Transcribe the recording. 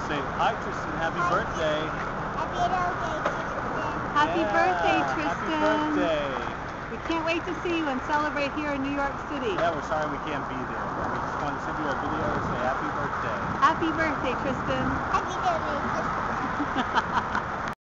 say, hi Tristan, happy birthday. Happy birthday, Yeah, Tristan. Happy birthday. We can't wait to see you and celebrate here in New York City. Yeah, we're sorry we can't be there, but we just want to send you a video to say happy birthday. Happy birthday, Tristan. Happy birthday.